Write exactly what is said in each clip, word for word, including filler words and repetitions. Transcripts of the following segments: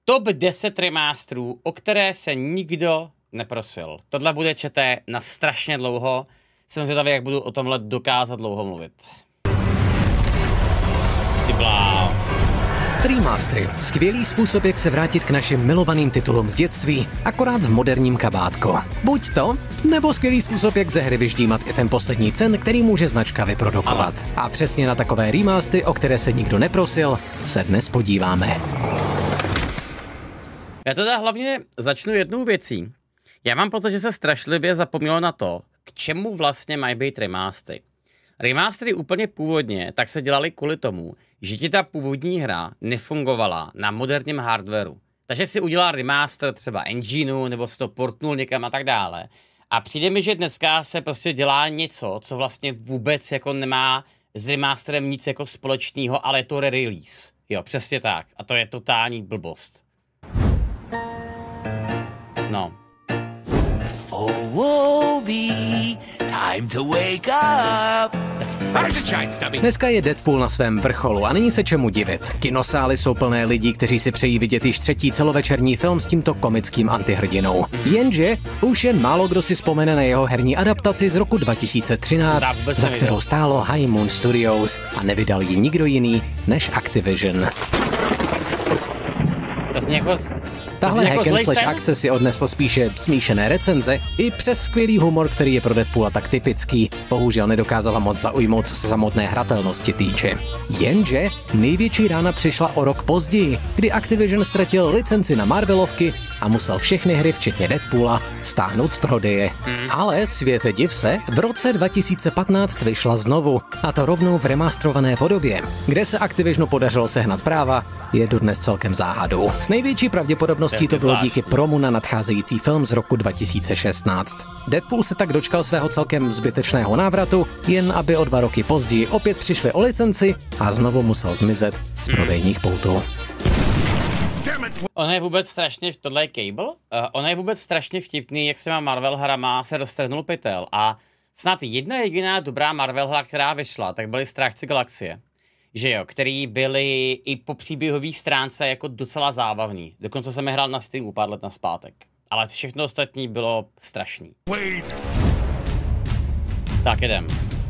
top deset remasterů, o které se nikdo neprosil. Tohle bude čete na strašně dlouho. Jsem zvědavý, jak budu o tomhle dokázat dlouho mluvit. Ty bláho. Remastery. Skvělý způsob, jak se vrátit k našim milovaným titulům z dětství, akorát v moderním kabátku. Buď to, nebo skvělý způsob, jak ze hry vyždímat i ten poslední cen, který může značka vyprodukovat. A přesně na takové remastery, o které se nikdo neprosil, se dnes podíváme. Já teda hlavně začnu jednou věcí. Já mám pocit, že se strašlivě zapomnělo na to, k čemu vlastně mají být remastery. Remastery úplně původně tak se dělali kvůli tomu, že ti ta původní hra nefungovala na moderním hardwareu. Takže si udělal remaster třeba engineu, nebo si to portnul někam a tak dále. A přijde mi, že dneska se prostě dělá něco, co vlastně vůbec jako nemá s remasterem nic jako společného, ale je to re-release. Jo, přesně tak. A to je totální blbost. No. Oh, Wobie, time to wake up. Dneska je Deadpool na svém vrcholu a není se čemu divit. Kinosály jsou plné lidí, kteří si přejí vidět již třetí celovečerní film s tímto komickým antihrdinou. Jenže už jen málo kdo si vzpomene na jeho herní adaptaci z roku dva tisíce třináct, za kterou stálo High Moon Studios a nevydal ji nikdo jiný než Activision. To jako, Tahle jako hack and slash akce si odnesl spíše smíšené recenze i přes skvělý humor, který je pro Deadpoola tak typický. Bohužel nedokázala moc zaujmout, co se samotné hratelnosti týče. Jenže největší rána přišla o rok později, kdy Activision ztratil licenci na Marvelovky a musel všechny hry, včetně Deadpoola, stáhnout z prodeje. Hmm. Ale světe div se, v roce dva tisíce patnáct vyšla znovu, a to rovnou v remastrované podobě. Kde se Activisionu podařilo sehnat práva, je dodnes celkem záhadou. S největší pravděpodobností to bylo díky promu na nadcházející film z roku dva tisíce šestnáct. Deadpool se tak dočkal svého celkem zbytečného návratu, jen aby o dva roky později opět přišli o licenci a znovu musel zmizet z prodejních poutů. Ono je vůbec strašně, tohle je Cable, uh, ono je vůbec strašně vtipný, jak se má Marvel hrama se roztrhnul pytel a snad jedna jediná dobrá Marvel hra, která vyšla, tak byly Strážci galaxie. Že jo, který byli i po příběhové stránce jako docela zábavný. Dokonce jsem je hrál na Steamu pár let nazpátek. Ale všechno ostatní bylo strašný. Wait. Tak jdem.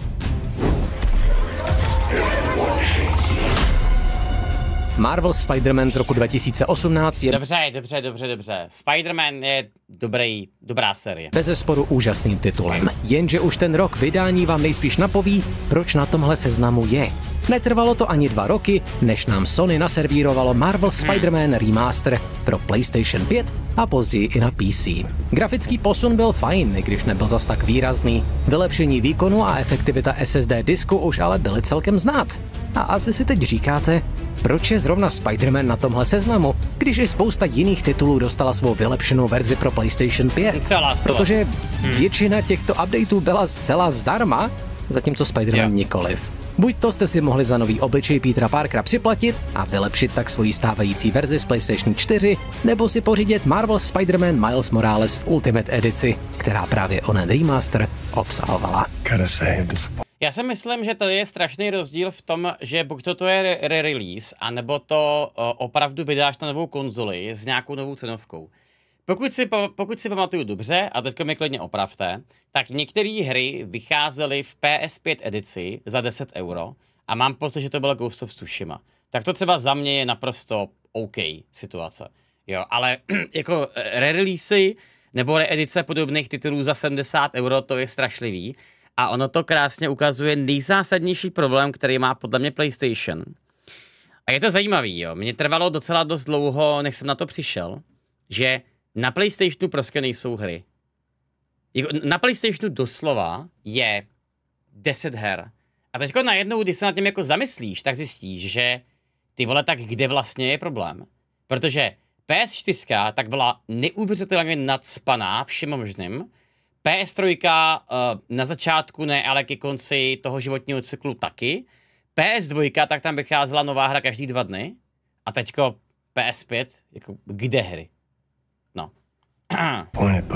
Marvel Spider-Man z roku dva tisíce osmnáct je... Dobře, dobře, dobře, dobře. Spider-Man je dobrý, dobrá série. Bezesporu úžasným titulem. Jenže už ten rok vydání vám nejspíš napoví, proč na tomhle seznamu je. Netrvalo to ani dva roky, než nám Sony naservírovalo Marvel Spider-Man Remaster pro PlayStation pět a později i na P C. Grafický posun byl fajn, i když nebyl zas tak výrazný. Vylepšení výkonu a efektivita S S D disku už ale byly celkem znát. A asi si teď říkáte, proč je zrovna Spider-Man na tomhle seznamu, když i spousta jiných titulů dostala svou vylepšenou verzi pro PlayStation pět? Protože většina těchto updateů byla zcela zdarma, zatímco Spider-Man nikoliv. Buď to jste si mohli za nový obličej Petera Parkera připlatit a vylepšit tak svoji stávající verzi z PlayStation čtyři, nebo si pořídit Marvel Spider-Man Miles Morales v Ultimate edici, která právě onen remaster obsahovala. Já si myslím, že tady je strašný rozdíl v tom, že buď to, to je re-release, anebo to uh, opravdu vydáš na novou konzoli s nějakou novou cenovkou. Pokud si, pokud si pamatuju dobře, a teďko mi klidně opravte, tak některé hry vycházely v P S pět edici za deset euro a mám pocit, že to bylo Ghost of Tsushima. Tak to třeba za mě je naprosto OK situace. Jo, ale jako re-releasy nebo re-edice podobných titulů za sedmdesát euro, to je strašlivý. A ono to krásně ukazuje nejzásadnější problém, který má podle mě PlayStation. A je to zajímavý, jo. Mně trvalo docela dost dlouho, než jsem na to přišel, že na PlayStationu prostě nejsou hry. Na PlayStationu doslova je deset her. A teďko najednou, když se nad tím jako zamyslíš, tak zjistíš, že ty vole, tak kde vlastně je problém? Protože P S čtyři tak byla neuvěřitelně nacpaná všem možným. P S tři uh, na začátku ne, ale ke konci toho životního cyklu taky. P S dva, tak tam vycházela nová hra každý dva dny. A teďko P S pět, jako kde hry? No.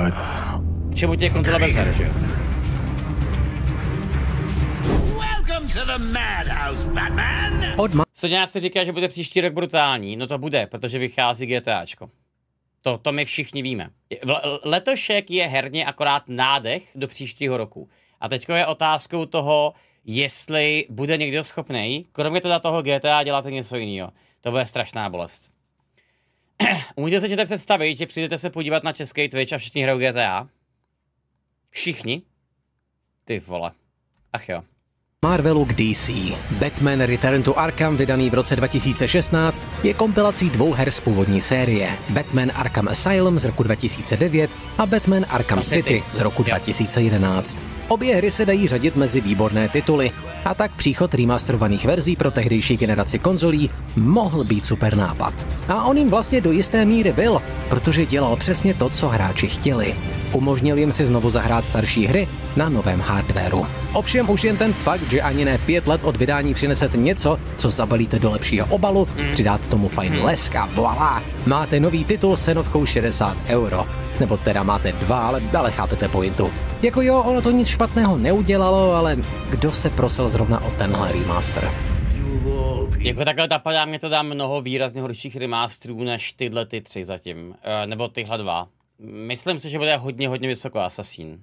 K čemu tě je konzola bez her, že jo? to the madhouse, Batman! Od ma- Soňáci říká, že bude příští rok brutální. No to bude, protože vychází GTAčko. To, to my všichni víme. Letošek je herně akorát nádech do příštího roku. A teďko je otázkou toho, jestli bude někdo schopný, kromě teda toho G T A, dělat něco jiného. To bude strašná bolest. Umíte si to představit, že přijdete se podívat na český Twitch a všichni hrajou G T A? Všichni? Ty vole. Ach jo. Marvelu k D C. Batman Return to Arkham, vydaný v roce dva tisíce šestnáct, je kompilací dvou her z původní série. Batman Arkham Asylum z roku dva tisíce devět a Batman Arkham City z roku dva tisíce jedenáct. Obě hry se dají řadit mezi výborné tituly, a tak příchod remasterovaných verzí pro tehdejší generaci konzolí mohl být super nápad. A on jim vlastně do jisté míry byl, protože dělal přesně to, co hráči chtěli. Umožnil jim si znovu zahrát starší hry na novém hardwaru. Ovšem už jen ten fakt, že ani ne pět let od vydání přinesete něco, co zabalíte do lepšího obalu, přidáte tomu fajn lesk a voilà, máte nový titul s cenovkou šedesát euro. Nebo teda máte dva, ale, ale chápete pointu. Jako jo, ono to nic špatného neudělalo, ale kdo se prosil zrovna o tenhle remaster? Jako takhle napadá, mě to dá mnoho výrazně horších remasterů než tyhle ty tři zatím. Uh, nebo tyhle dva. Myslím si, že bude hodně, hodně vysoko Assassin.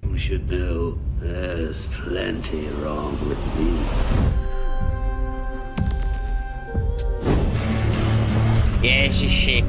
Ježiši.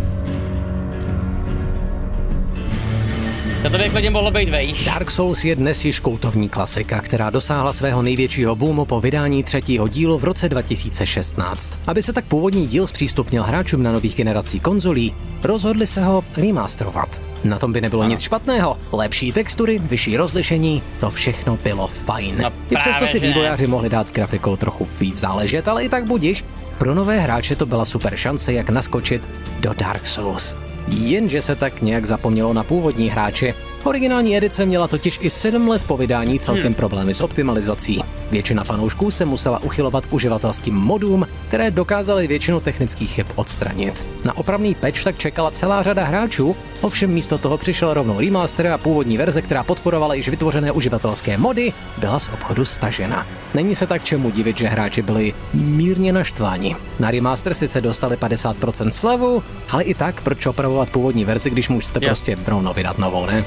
Toto by klidně mohlo být vejš. Dark Souls je dnes již kultovní klasika, která dosáhla svého největšího boomu po vydání třetího dílu v roce dva tisíce šestnáct. Aby se tak původní díl zpřístupnil hráčům na nových generací konzolí, rozhodli se ho remasterovat. Na tom by nebylo ano. nic špatného. Lepší textury, vyšší rozlišení, to všechno bylo fajn. No I přesto si vývojáři mohli dát s grafikou trochu víc záležet, ale i tak budiš. Pro nové hráče to byla super šance, jak naskočit do Dark Souls. Jenže se tak nějak zapomnělo na původní hráče. Originální edice měla totiž i sedm let po vydání celkem hmm. problémy s optimalizací. Většina fanoušků se musela uchylovat k uživatelským modům, které dokázaly většinu technických chyb odstranit. Na opravný patch tak čekala celá řada hráčů, ovšem místo toho přišel rovnou remaster a původní verze, která podporovala již vytvořené uživatelské mody, byla z obchodu stažena. Není se tak čemu divit, že hráči byli mírně naštváni. Na remaster sice dostali padesát procent slevu, ale i tak proč opravovat původní verzi, když můžete yeah. prostě rovnou vydat novou, ne?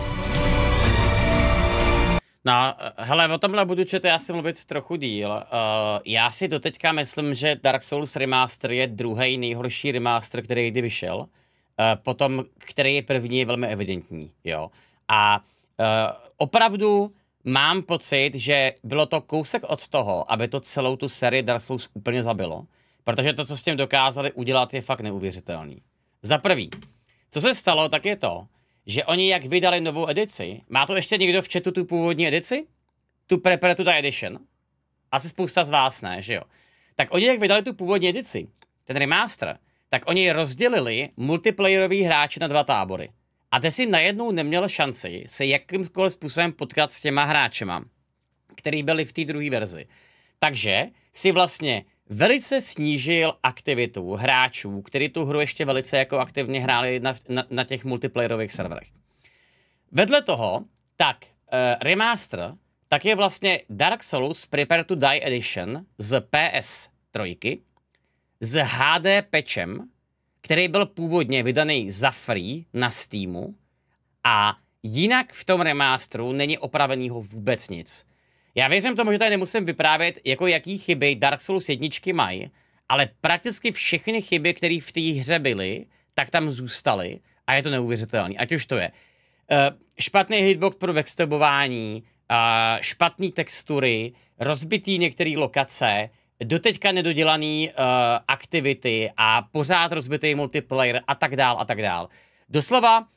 No, hele, o tomhle budu čet já si mluvit trochu díl. Uh, já si doteďka myslím, že Dark Souls Remaster je druhý nejhorší remaster, který kdy vyšel. Uh, potom, který je první, je velmi evidentní, jo. A uh, opravdu mám pocit, že bylo to kousek od toho, aby to celou tu sérii Dark Souls úplně zabilo. Protože to, co s tím dokázali udělat, je fakt neuvěřitelný. Za prvý, co se stalo, tak je to, že oni jak vydali novou edici, má to ještě někdo v chatu tu původní edici? Tu Prepare to Die Edition? Asi spousta z vás ne, že jo? Tak oni jak vydali tu původní edici, ten remaster, tak oni rozdělili multiplayerový hráče na dva tábory. A ty si najednou neměl šanci se jakýmkoliv způsobem potkat s těma hráčema, který byli v té druhé verzi. Takže si vlastně velice snížil aktivitu hráčů, kteří tu hru ještě velice jako aktivně hráli na, na, na těch multiplayerových serverech. Vedle toho, tak uh, remaster, tak je vlastně Dark Souls Prepare to Die Edition z P S tři, s H D patchem, který byl původně vydaný za free na Steamu a jinak v tom remasteru není opravenýho vůbec nic. Já věřím tomu, že tady nemusím vyprávět, jako jaký chyby Dark Souls jedničky mají, ale prakticky všechny chyby, které v té hře byly, tak tam zůstaly a je to neuvěřitelné. Ať už to je uh, špatný hitbox pro backstabování, uh, špatný textury, rozbitý některé lokace, doteďka nedodělaný uh, aktivity a pořád rozbitý multiplayer a tak dál a tak dál. Doslova uh,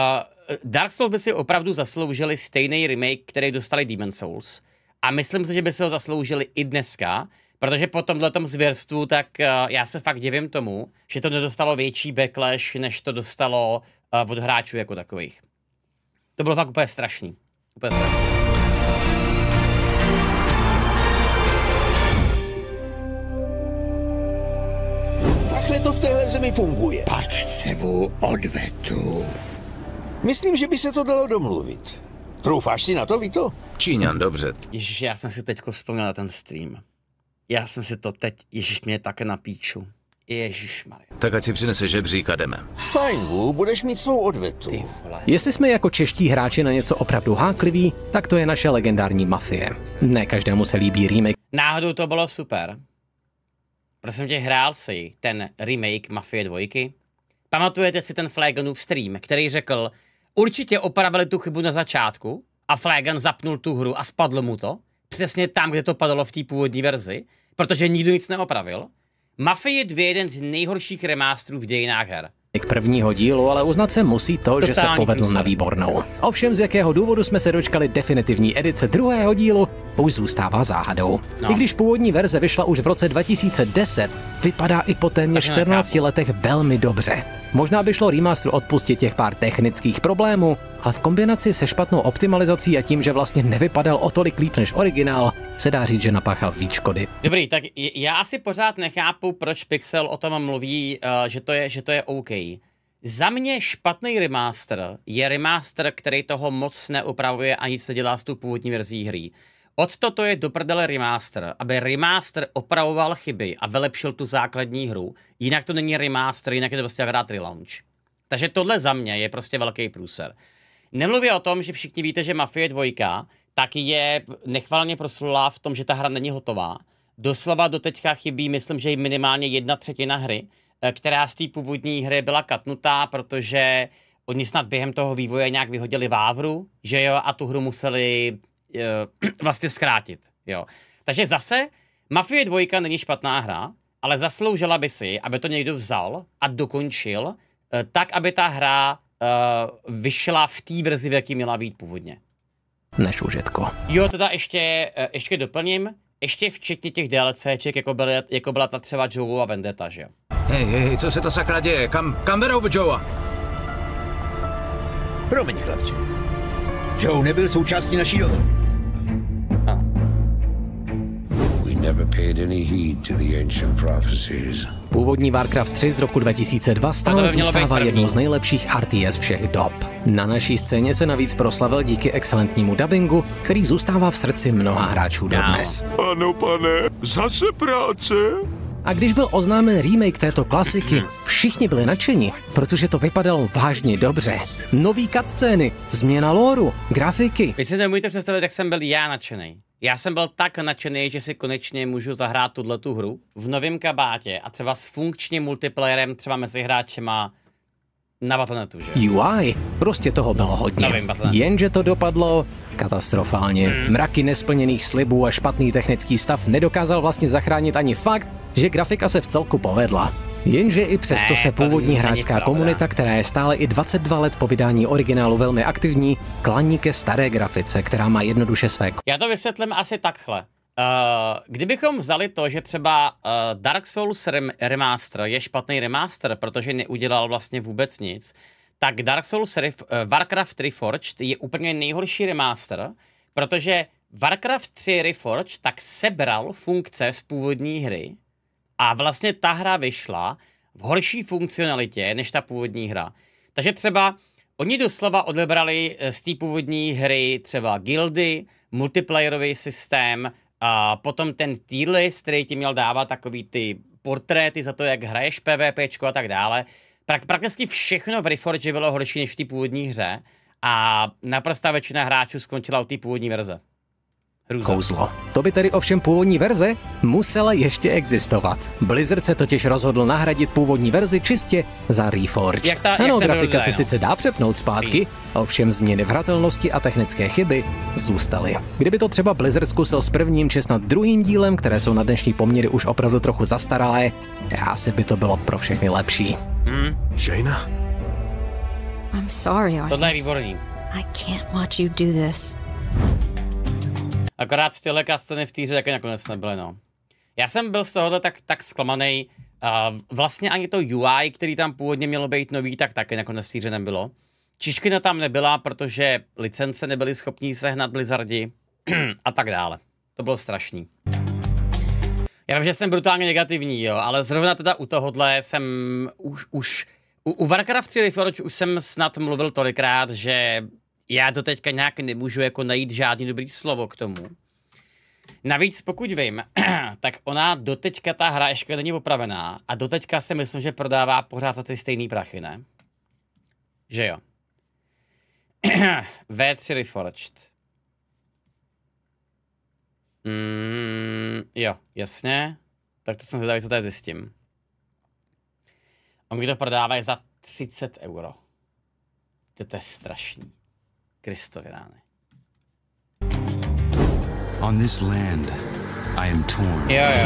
Dark Souls by si opravdu zasloužili stejný remake, který dostali Demon Souls. A myslím si, že by se ho zasloužili i dneska, protože po tomhletom zvěrstvu, tak uh, já se fakt divím tomu, že to nedostalo větší backlash, než to dostalo uh, od hráčů jako takových. To bylo fakt úplně strašný. Úplně strašný. Takhle to v téhle zemi funguje. Pak chcevu odvetu. Myslím, že by se to dalo domluvit. Troufáš si na to, Vito? Číňan, dobře. Ježiš, já jsem si teďko vzpomněl na ten stream. Já jsem si to teď, ježiš, mě také na píču. Ježišmarja. Tak ať si přinese žebřík a jdeme. Fajn, Wu, budeš mít svou odvetu. Ty vole. Jestli jsme jako čeští hráči na něco opravdu hákliví, tak to je naše legendární Mafie. Ne každému se líbí remake. Náhodou to bylo super. Prosím tě, hrál si ten remake Mafie dva? Pamatujete si ten Flagonův stream, který řekl, určitě opravili tu chybu na začátku a Flagon zapnul tu hru a spadlo mu to, přesně tam, kde to padalo v té původní verzi, protože nikdo nic neopravil. Mafie dva je jeden z nejhorších remasterů v dějinách her. K prvního dílu, ale uznat se musí to, Totální že se povedl průser. Na výbornou. Ovšem z jakého důvodu jsme se dočkali definitivní edice druhého dílu, už zůstává záhadou. No. I když původní verze vyšla už v roce dva tisíce deset, vypadá i po téměř čtrnácti letech velmi dobře. Možná by šlo remasteru odpustit těch pár technických problémů, ale v kombinaci se špatnou optimalizací a tím, že vlastně nevypadal o tolik líp než originál, se dá říct, že napáchal víc škody. Dobrý, tak já asi pořád nechápu, proč Pixel o tom mluví, uh, že, to je, že to je OK. Za mě špatný remaster je remaster, který toho moc neupravuje a nic nedělá s tou původní verzí hry. Od toto je do prdele remaster, aby remaster opravoval chyby a vylepšil tu základní hru. Jinak to není remaster, jinak je to prostě hrát relaunch. Takže tohle za mě je prostě velký průser. Nemluvě o tom, že všichni víte, že Mafie dva tak je nechvalně proslulá v tom, že ta hra není hotová. Doslova do teďka chybí, myslím, že minimálně jedna třetina hry, která z té původní hry byla katnutá, protože oni snad během toho vývoje nějak vyhodili vávru, že jo, a tu hru museli uh, vlastně zkrátit, jo. Takže zase Mafie dva není špatná hra, ale zasloužila by si, aby to někdo vzal a dokončil, uh, tak, aby ta hra uh, vyšla v té verzi, v jaký měla být původně. Než užitko. Jo, teda ještě, uh, ještě doplním, ještě včetně těch DLCček, jako, byly, jako byla ta třeba Joeova Vendetta, že jo. Hej, hej, co se to sakra děje? Kam, kam berou Joea? Promiň, chlapče. Joe nebyl součástí naší dohody. We never paid any heed to the ancient prophecies. Původní Warcraft tři z roku dva tisíce dva stále zůstává jednou z nejlepších R T S všech dob. Na naší scéně se navíc proslavil díky excelentnímu dabingu, který zůstává v srdci mnoha hráčů dodnes. Ano, pane, zase práce. A když byl oznámen remake této klasiky, všichni byli nadšeni, protože to vypadalo vážně dobře. Nový cutscény, změna lóru, grafiky. Vy si nemůžete představit, jak jsem byl já nadšený. Já jsem byl tak nadšený, že si konečně můžu zahrát tuhletu hru v novém kabátě a třeba s funkčním multiplayerem třeba mezi hráčema na Battle.netu, že? U I, prostě toho bylo hodně. Jenže to dopadlo katastrofálně. Mraky nesplněných slibů a špatný technický stav nedokázal vlastně zachránit ani fakt, že grafika se v celku povedla. Jenže i přesto ne, se původní hráčská komunita, která je stále i dvacet dva let po vydání originálu velmi aktivní, klaní ke staré grafice, která má jednoduše své... Já to vysvětlím asi takhle. Uh, kdybychom vzali to, že třeba uh, Dark Souls rem Remaster je špatný remaster, protože neudělal vlastně vůbec nic, tak Dark Souls uh, Warcraft Reforged je úplně nejhorší remaster, protože Warcraft tři Reforged tak sebral funkce z původní hry a vlastně ta hra vyšla v horší funkcionalitě než ta původní hra. Takže třeba oni doslova odebrali z té původní hry třeba guildy, multiplayerový systém, a potom ten tier list, který ti měl dávat takový ty portréty za to, jak hraješ PvPčko a tak dále. Prak prakticky všechno v Reforged bylo horší než v té původní hře a naprostá většina hráčů skončila u té původní verze. Hrůza. Kouzlo. To by tedy ovšem původní verze musela ještě existovat. Blizzard se totiž rozhodl nahradit původní verzi čistě za Reforged. Jak ta, ano, jak grafika se no. sice dá přepnout zpátky, ovšem změny v hratelnosti a technické chyby zůstaly. Kdyby to třeba Blizzard zkusil s prvním či snad druhým dílem, které jsou na dnešní poměry už opravdu trochu zastaralé, asi by to bylo pro všechny lepší. Hmm. Jaina? I'm sorry, Arthas. Tohle je výborný. I can't watch you do this. Akorát tyhle cutscény v té hře taky nakonec nebyly, no. Já jsem byl z tohohle tak, tak zklamaný. Uh, vlastně ani to U I, který tam původně mělo být nový, tak taky nakonec v té hře nebylo. Čiškina tam nebyla, protože licence nebyly schopní sehnat Blizzardi a tak dále. To bylo strašný. Já vím, že jsem brutálně negativní, jo, ale zrovna teda u tohohle jsem už, už u, u Warcraft tři Reforged už jsem snad mluvil tolikrát, že já do teďka nějak nemůžu jako najít žádný dobrý slovo k tomu. Navíc pokud vím, tak ona doteďka ta hra ještě není opravená a doteďka si myslím, že prodává pořád za ty stejný prachy, ne? Že jo. V tři Reforged. Mm, jo, jasně. Tak to jsem zvědavý, co tady zjistím. Oni to prodávají za třicet euro. To je strašný. Kristově rány. On this land, I am torn. Jo, jo.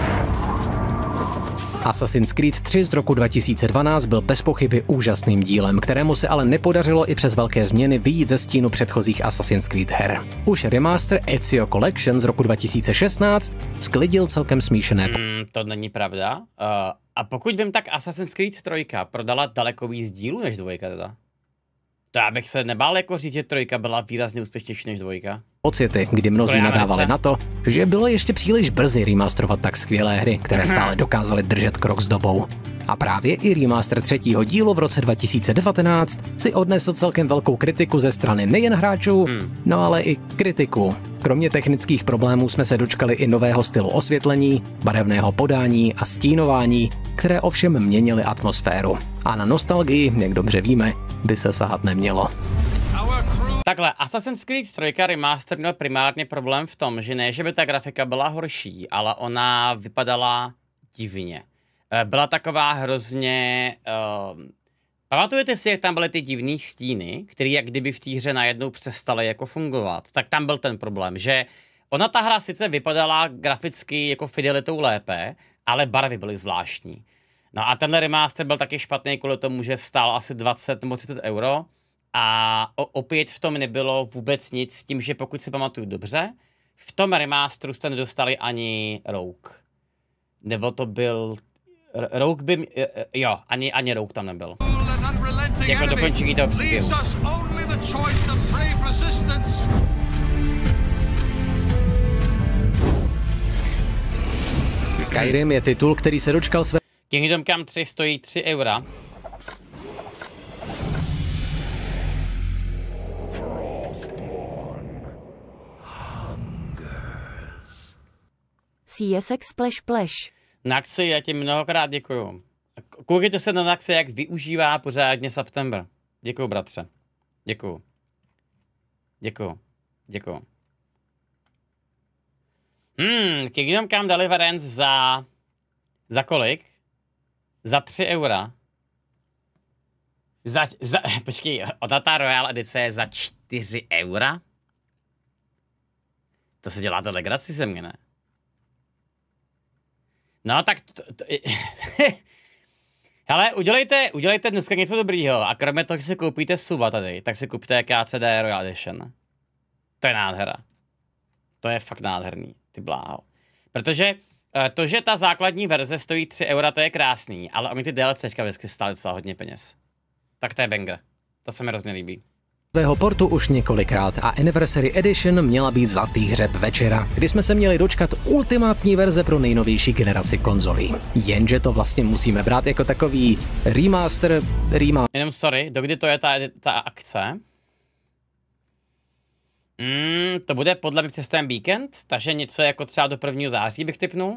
Assassin's Creed tři z roku dva tisíce dvanáct byl bez pochyby úžasným dílem, kterému se ale nepodařilo i přes velké změny vyjít ze stínu předchozích Assassin's Creed her. Už remaster Ezio Collection z roku dva tisíce šestnáct sklidil celkem smíšené... Mm, to není pravda. Uh, a pokud vím, tak Assassin's Creed tři prodala daleko víc dílů než dvojka teda. To já bych se nebál jako říct, že trojka byla výrazně úspěšnější než dvojka. Pocity, kdy mnozí nadávali na to, že bylo ještě příliš brzy remasterovat tak skvělé hry, které stále dokázaly držet krok s dobou. A právě i remaster třetího dílu v roce dva tisíce devatenáct si odnesl celkem velkou kritiku ze strany nejen hráčů, hmm. no ale i kritiků. Kromě technických problémů jsme se dočkali i nového stylu osvětlení, barevného podání a stínování, které ovšem měnily atmosféru. A na nostalgii, jak dobře víme, by se sahat nemělo. Takhle, Assassin's Creed tři Remaster měl primárně problém v tom, že ne, že by ta grafika byla horší, ale ona vypadala divně. Byla taková hrozně... Uh, pamatujete si, jak tam byly ty divný stíny, které jak kdyby v té hře najednou přestaly jako fungovat? Tak tam byl ten problém, že ona ta hra sice vypadala graficky jako fidelitou lépe, ale barvy byly zvláštní. No a tenhle remaster byl taky špatný kvůli tomu, že stál asi dvacet nebo třicet euro. A opět v tom nebylo vůbec nic s tím, že pokud si pamatuju dobře, v tom remasteru jste nedostali ani Rogue. Nebo to byl... Rogue by... Jo, ani, ani Rogue tam nebyl. Jako dokončení toho příběhu. Skyrim je titul, který se dočkal své... Kingdom Come tři stojí tři eura. C S X Splash Splash. Naxi, já ti mnohokrát děkuju. Koukejte se na Naxi, jak využívá pořádně September. Děkuju, bratře. Děkuju. Děkuju. Děkuju. Hmm, Kingdom Come Deliverance za... Za kolik? Za tři eura. Za... za počkej, ona ta Royal edice je za čtyři eura? To se děláte legraci se mně, ne? No tak... To, to, hele, udělejte, udělejte dneska něco dobrýho a kromě toho, že si koupíte suba tady, tak si kupte K C D Royal Edition. To je nádhera. To je fakt nádherný, ty bláho. Protože to, že ta základní verze stojí tři eura, to je krásný, ale oni ty DLCčka vždycky stály docela hodně peněz. Tak to je banger. To se mi hrozně líbí. Svého portu už několikrát a Anniversary Edition měla být zlatý hřeb večera, kdy jsme se měli dočkat ultimátní verze pro nejnovější generaci konzolí. Jenže to vlastně musíme brát jako takový remaster, remaster. Jenom sorry, dokdy to je ta, ta akce? Mm, to bude podle mě přes ten víkend, takže něco jako třeba do prvního září bych tipnul.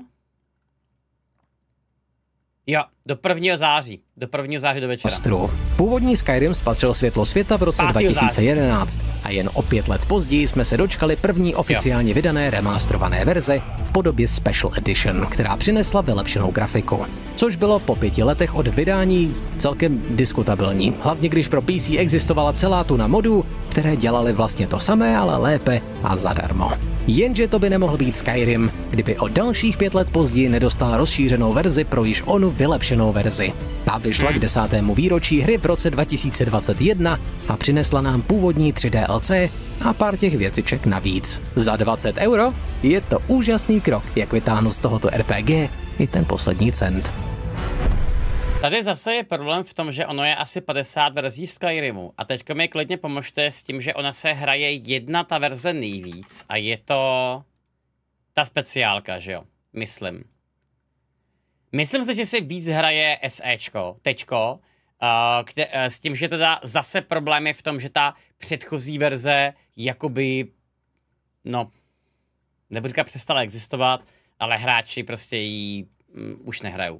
Jo, do prvního září. Do prvního září do večera. Původní Skyrim spatřil světlo světa v roce dva tisíce jedenáct a jen o pět let později jsme se dočkali první oficiálně jo. vydané remasterované verze v podobě Special Edition, která přinesla vylepšenou grafiku. Což bylo po pěti letech od vydání celkem diskutabilní, hlavně když pro P C existovala celá tuna modů, které dělaly vlastně to samé, ale lépe a zadarmo. Jenže to by nemohl být Skyrim, kdyby o dalších pět let později nedostal rozšířenou verzi pro již onu vylepšenou verzi. Ta vyšla k desátému výročí hry v roce dva tisíce dvacet jedna a přinesla nám původní tři D L C a pár těch věciček navíc. Za dvacet euro je to úžasný krok, jak vytáhnout z tohoto R P G i ten poslední cent. Tady zase je problém v tom, že ono je asi padesát verzí Skyrimu a teďko mi klidně pomožte s tím, že ona se hraje jedna ta verze nejvíc a je to ta speciálka, že jo? Myslím. Myslím si, že si víc hraje SEčko, tečko, uh, kde, uh, s tím, že teda zase problém je v tom, že ta předchozí verze jakoby, no, Nebudu říkat přestala existovat, ale hráči prostě ji mm, už nehrajou.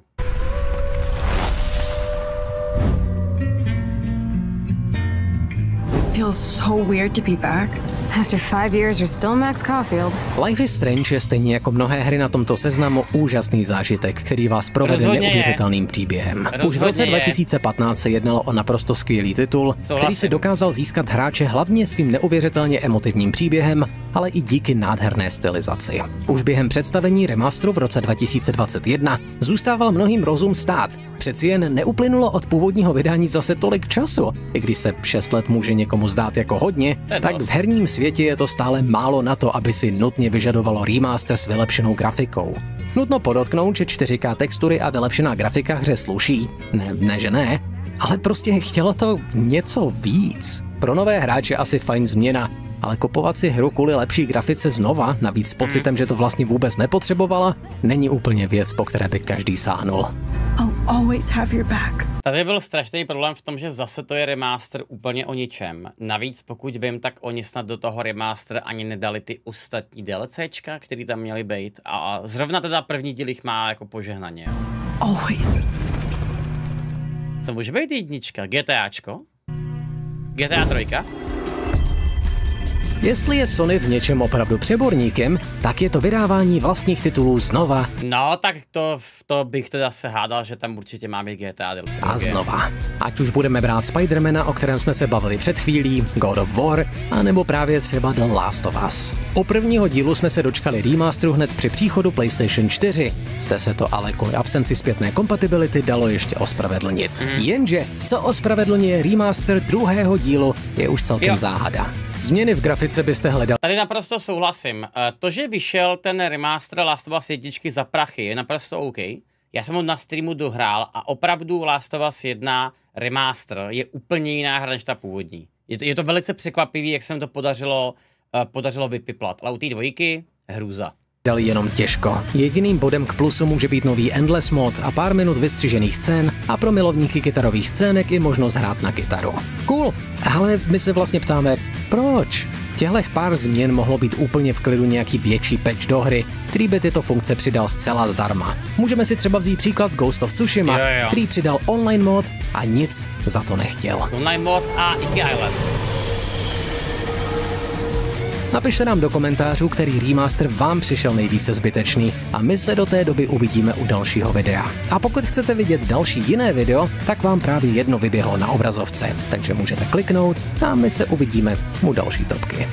Feels so weird to be back. After five years, you're still Max Caulfield. Life is Strange je stejně jako mnohé hry na tomto seznamu úžasný zážitek, který vás provede Rozhodně neuvěřitelným je. příběhem. Rozhodně Už v roce je. dva tisíce patnáct se jednalo o naprosto skvělý titul, Souhlasím. který si dokázal získat hráče hlavně svým neuvěřitelně emotivním příběhem, ale i díky nádherné stylizaci. Už během představení remasteru v roce dva tisíce dvacet jedna zůstával mnohým rozum stát. Přeci jen neuplynulo od původního vydání zase tolik času. I když se šest let může někomu zdát jako hodně, tak v herním světě je to stále málo na to, aby si nutně vyžadovalo remaster s vylepšenou grafikou. Nutno podotknout, že čtyři ká textury a vylepšená grafika hře sluší. Ne, ne, že ne, ale prostě chtělo to něco víc. Pro nové hráče asi fajn změna, ale kupovat si hru kvůli lepší grafice znova, navíc s pocitem, že to vlastně vůbec nepotřebovala, není úplně věc, po které by každý sáhnul. I'll always have your back. Tady byl strašný problém v tom, že zase to je remaster úplně o ničem. Navíc, pokud vím, tak oni snad do toho remaster ani nedali ty ostatní DLCčka, který tam měly být. A zrovna teda první díl jich má jako požehnaně. Always. Co může být jednička? GTAčko? G T A tři? Jestli je Sony v něčem opravdu přeborníkem, tak je to vydávání vlastních titulů znova. No, tak to, to bych teda se hádal, že tam určitě má být G T A. A znova. Ať už budeme brát Spidermana, o kterém jsme se bavili před chvílí, God of War, anebo právě třeba The Last of Us. U prvního dílu jsme se dočkali remasteru hned při příchodu PlayStation čtyři. Zde se to ale kvůli absenci zpětné kompatibility dalo ještě ospravedlnit. Mm. Jenže, co ospravedlňuje remaster druhého dílu, je už celkem jo. záhada. Změny v grafice byste hledali. Tady naprosto souhlasím. To, že vyšel ten remaster Last of Us jedna za prachy, je naprosto OK. Já jsem ho na streamu dohrál a opravdu Last of Us jedna remaster je úplně jiná hra než ta původní. Je to, je to velice překvapivý, jak se mi to podařilo, podařilo vypiplat. Ale u té dvojky hrůza. Dali jenom těžko. Jediným bodem k plusu může být nový Endless mod a pár minut vystřižených scén a pro milovníky kytarových scének i možnost hrát na kytaru. Cool, ale my se vlastně ptáme, proč? Těhlech pár změn mohlo být úplně v klidu nějaký větší patch do hry, který by tyto funkce přidal zcela zdarma. Můžeme si třeba vzít příklad z Ghost of Tsushima, jo, jo. který přidal online mod a nic za to nechtěl. Online mod a Iki Island. Napište nám do komentářů, který remaster vám přišel nejvíce zbytečný a my se do té doby uvidíme u dalšího videa. A pokud chcete vidět další jiné video, tak vám právě jedno vyběhlo na obrazovce, takže můžete kliknout a my se uvidíme u další topky.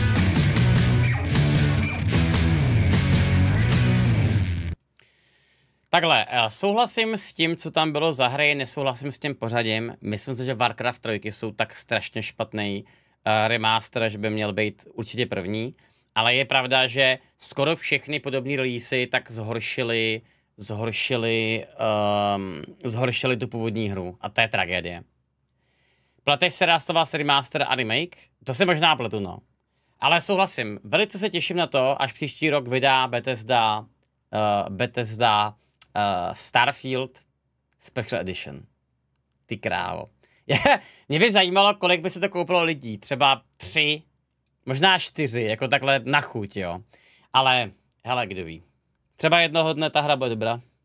Takhle, souhlasím s tím, co tam bylo za hry, nesouhlasím s tím pořadím. Myslím si, že Warcraft tři jsou tak strašně špatný remaster, že by měl být určitě první, ale je pravda, že skoro všechny podobné releasy tak zhoršily, zhoršily, um, zhoršily tu původní hru a to je tragédie. Pleteš se Last of Us remaster a remake? To se možná pletu, no. Ale souhlasím, velice se těším na to, až příští rok vydá Bethesda, uh, Bethesda uh, Starfield Special Edition. Ty krávo. Mě by zajímalo, kolik by se to koupilo lidí. Třeba tři, možná čtyři, jako takhle na chuť, jo. Ale, hele, kdo ví. Třeba jednoho dne ta hra bude dobrá.